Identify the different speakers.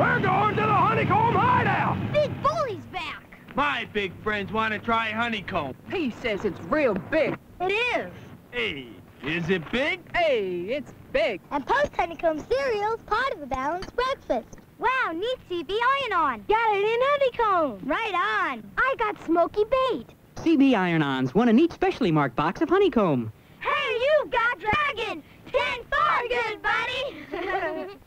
Speaker 1: We're going to the Honeycomb hideout!
Speaker 2: Big Bully's back!
Speaker 1: My big friends want to try honeycomb.
Speaker 3: He says it's real big.
Speaker 2: It is!
Speaker 1: Hey, is it big?
Speaker 3: Hey, it's big.
Speaker 2: And post-honeycomb cereal's part of a balanced breakfast. Wow, neat C.B. iron-on. Got it in honeycomb. Right on. I got Smoky Bait.
Speaker 4: C.B. Iron-Ons won a neat specially marked box of honeycomb.
Speaker 2: Hey, you got dragon! 10-4, good buddy!